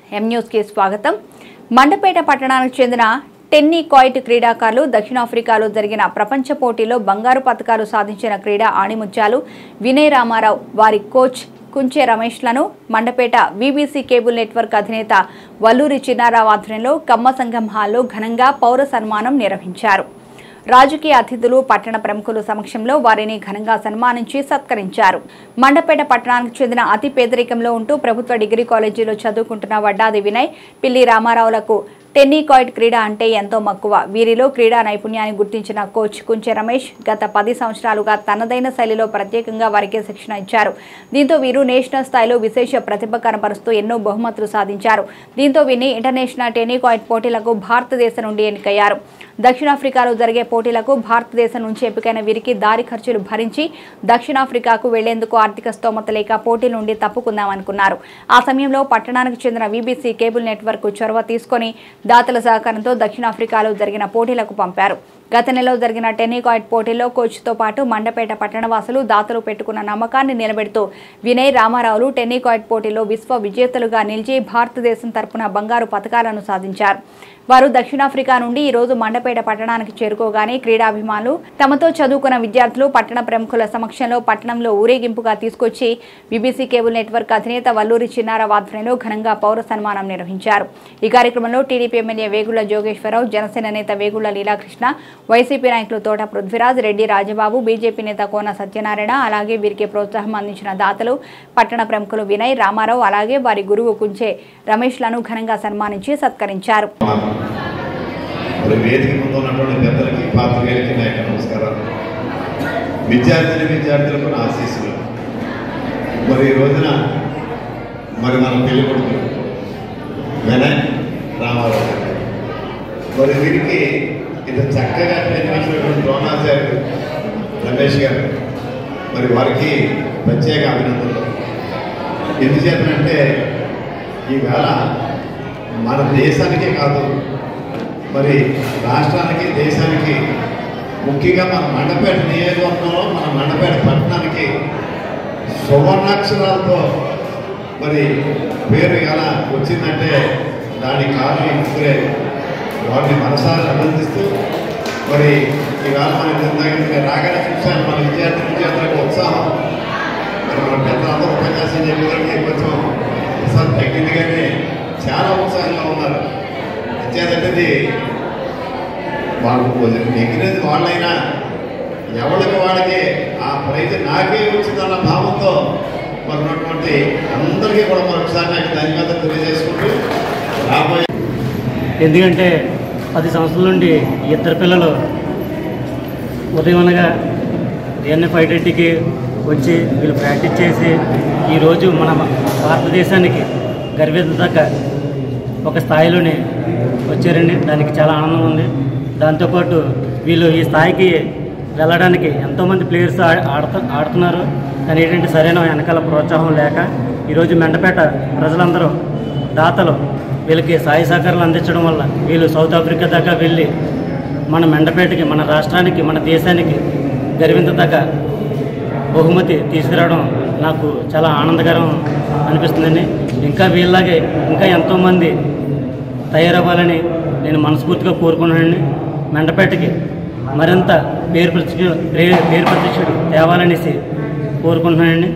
M news కి స్వాగతం. మండపేట పట్టణానికి చెందిన టెన్నికాయిట్ క్రీడాకారులు దక్షిణాఫ్రికాలో జరిగిన ప్రపంచ పోటీలో బంగారు పతకాలు సాధించిన క్రీడా ఆణిముత్యాలు వినయ్ రామారావు వారి కోచ్ కుంచె రమేష్లను మండపేట వీబీసీ కేబుల్ నెట్వర్క్ అధినేత వల్లూరి చిన్నారావు ఆధ్వర్యంలో కమ్మ సంఘం హాల్లో ఘనంగా పౌర సన్మానం నిర్వహించారు. రాజకీయ అతిథులు పట్టణ ప్రముఖుల సమక్షంలో వారిని ఘనంగా సన్మానించి సత్కరించారు. మండపేట పట్టణానికి చెందిన అతి పేదరికంలో ఉంటూ ప్రభుత్వ డిగ్రీ కాలేజీలో చదువుకుంటున్న వడ్డాది వినయ్, పిల్లి రామారావులకు టెన్నికాయిట్ క్రీడ అంటే ఎంతో మక్కువ. వీరిలో క్రీడా నైపుణ్యాన్ని గుర్తించిన కోచ్ కుంచె రమేష్ గత 10 సంవత్సరాలుగా తనదైన శైలిలో ప్రత్యేకంగా వారికి శిక్షణ ఇచ్చారు. దీంతో వీరు నేషనల్ స్థాయిలో విశేష ప్రతిభ కనబరుస్తూ ఎన్నో బహుమతులు సాధించారు. దీంతో వీరిని ఇంటర్నేషనల్ టెన్నికాయిట్ పోటీలకు భారతదేశం నుండి ఎన్నికయ్యారు. దక్షిణాఫ్రికాలో జరిగే పోటీలకు భారతదేశం నుంచి ఎంపికైన వీరికి దారి ఖర్చులు భరించి దక్షిణాఫ్రికాకు వెళ్లేందుకు ఆర్థిక స్తోమత లేక పోటీ నుండి తప్పుకుందామనుకున్నారు. ఆ సమయంలో పట్టణానికి చెందిన వీబీసీ కేబుల్ నెట్వర్క్ చొరవ తీసుకుని దాతల సహకారంతో దక్షిణాఫ్రికాలో జరిగిన పోటీలకు పంపారు. గత నెలలో జరిగిన టెన్నికాయిట్ పోటీల్లో కోచ్తో పాటు మండపేట పట్టణవాసులు దాతలు పెట్టుకున్న నమ్మకాన్ని నిలబెడుతూ వినయ్ రామారావులు టెన్నికాయిట్ పోటీలో విశ్వ విజేతలుగా నిలిచి భారతదేశం తరపున బంగారు పతకాలను సాధించారు. వారు దక్షిణాఫ్రికా నుండి ఈ రోజు మండపేట పట్టణానికి చేరుకోగానే క్రీడాభిమానులు తమతో చదువుకున్న విద్యార్థులు పట్టణ ప్రముఖుల సమక్షంలో పట్టణంలో ఊరేగింపుగా తీసుకొచ్చి బీబీసీ కేబుల్ నెట్వర్క్ అధినేత వల్లూరి చిన్నారావు ఆధ్వర్యంలో ఘనంగా పౌర సన్మానం నిర్వహించారు. ఈ కార్యక్రమంలో టీడీపీ ఎమ్మెల్యే వేగుళ్ల జోగేశ్వరరావు, జనసేన నేత వేగుళ్ల లీలాకృష్ణ, వైసీపీ నాయకులు తోట పృథ్వీరాజ్, రెడ్డి రాజబాబు, బీజేపీ నేత కోన సత్యనారాయణ, అలాగే వీరికి ప్రోత్సాహం అందించిన దాతలు పట్టణ ప్రముఖులు వినయ్ రామారావు, అలాగే వారి గురువు కుంచె రమేష్లను ఘనంగా సన్మానించి సత్కరించారు. విద్యార్థులకు నా ఆశీస్సులు. మరి ఈ రోజున మరి మన పెళ్లి కొడుకు వినయ్ రామారావు మరి వీరికి ఇంత చక్కగా నిర్మించినటువంటి ద్రోణాచార్య రమేష్ గారు మరి వారికి ప్రత్యేక అభినందనలు. ఎందుచేతనంటే ఈవేళ మన దేశానికే కాదు మరి రాష్ట్రానికి, దేశానికి, ముఖ్యంగా మన మండపేట నియోజకవర్గంలో మన మండపేట పట్టణానికి సువర్ణాక్షరాలతో మరి పేరు ఎలా వచ్చిందంటే దానికి కారణం ఇప్పుడే వారిని మనసారా అభినందిస్తూ మరి ఈవేళ మన రాగానే చూశాను మన విద్యార్థులకు ఉత్సాహం. మరి మన పెద్దలందరూ ఉపన్యాసం చెప్పేదానికి కొంచెం ఉత్సాహం తగ్గింది, కానీ చాలా ఉత్సాహంగా ఉన్నారు. ఇచ్చేదంటే వాళ్ళు నెగ్గినది వాళ్ళైనా ఎవరికి వాళ్ళకి ఆ ప్రైజ్ నాకే వచ్చిందన్న భావంతో మరి ఉన్నటువంటి అందరికీ కూడా మరొకసారి నాకు ధన్యవాదాలు తెలియజేసుకుంటూ రాబోయే, ఎందుకంటే 10 సంవత్సరాల నుండి ఇద్దరు పిల్లలు ఉదయం అనగా ఎన్ఎఫ్5కి వచ్చి వీళ్ళు ప్రాక్టీస్ చేసి ఈరోజు మన భారతదేశానికి గర్వించదగ్గ ఒక స్థాయిలోనే వచ్చారండి. దానికి చాలా ఆనందం ఉంది. దాంతోపాటు వీళ్ళు ఈ స్థాయికి వెళ్ళడానికి ఎంతోమంది ప్లేయర్స్ ఆడుతున్నారు, కానీ ఏంటంటే సరైన వెనకాల ప్రోత్సాహం లేక ఈరోజు మెండపేట ప్రజలందరూ దాతలు వీళ్ళకి సాయ సహకారాలు అందించడం వల్ల వీళ్ళు సౌత్ ఆఫ్రికా దాకా వెళ్ళి మన మెండపేటకి, మన రాష్ట్రానికి, మన దేశానికి గర్వించదగ్గ బహుమతి తీసుకురావడం నాకు చాలా ఆనందకరం అనిపిస్తుందండి. ఇంకా వీళ్ళలాగే ఇంకా ఎంతోమంది తయారవ్వాలని నేను మనస్ఫూర్తిగా కోరుకున్నానండి. మెండపేటకి మరింత పేరు ప్రతిష్ఠ తేవాలనేసి కోరుకుంటున్నానండి.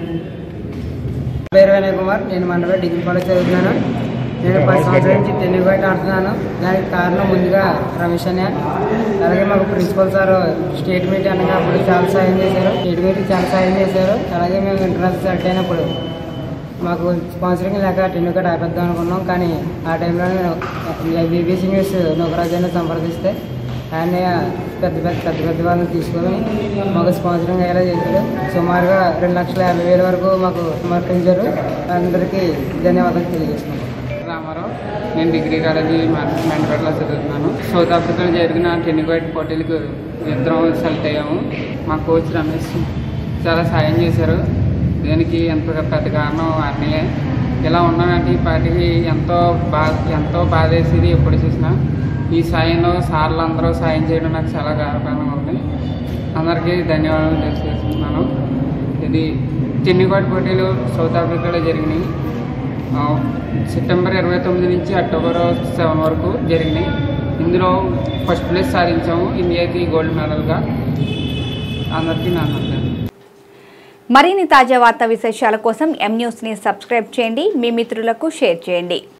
పేరు వినయ్ కుమార్, నేను మండపేట డిగ్రీ కాలేజ్ చదువుతున్నాను. నేను 10 సంవత్సరాల నుంచి టెన్నికాయిట్ ఆడుతున్నాను. దానికి కారణం ముందుగా రమేష్ అనే, అలాగే మాకు ప్రిన్సిపల్ సార్ స్టేట్ మీట్ అనగా అప్పుడు చాలా సాయం చేశారు. స్టేట్ మీట్ చాలా సాయం చేశారు. అలాగే మేము ఇంటర్నేషనల్ సెలెక్ట్ అయినప్పుడు మాకు స్పాన్సరింగ్ లేక టెన్నికాయిట్ ఆపేద్దాం అనుకున్నాం. కానీ ఆ టైంలో నేను బీబీసీ న్యూస్ నూకరాజాన్ని సంప్రదిస్తే ఆయన పెద్ద వాళ్ళని తీసుకొని మాకు స్పాన్సరింగ్ అయ్యేలా చేశారు. సుమారుగా 2,50,000 వరకు మాకు సమర్పించారు. అందరికీ ధన్యవాదాలు తెలియజేస్తున్నాను. రామారావు, నేను డిగ్రీ కాలేజీ మెండపేటలో చదువుతున్నాను. సౌత్ ఆఫ్రికాలో జరిగిన టెన్నికాయిట్ పోటీలకు ఇద్దరం సెలెక్ట్ అయ్యాము. మా కోచ్ రమేష్ చాలా సాయం చేశారు. దీనికి పెద్ద కారణం అన్నయ్య. ఇలా ఉన్నామంటే ఈ పార్టీకి ఎంతో బాధేసేది ఎప్పుడు చూసినా. ఈ సాయంలో సార్లు అందరూ సాయం చేయడం నాకు చాలా గర్వకారణంగా ఉంది. అందరికీ ధన్యవాదాలు తెలియజేస్తున్నాను. ఇది టెన్నికాయిట్ పోటీలు సౌత్ ఆఫ్రికాలో జరిగినాయి. సెప్టెంబర్ 29 నుంచి అక్టోబర్ 7 వరకు జరిగినాయి. ఇందులో ఫస్ట్ ప్లేస్ సాధించాము, ఇండియాకి గోల్డ్ మెడల్గా. అందరికీ నా నమస్కారం. మరిన్ని తాజా వార్తా విశేషాల కోసం M News ని సబ్స్క్రైబ్ చేయండి, మీ మిత్రులకు షేర్ చేయండి.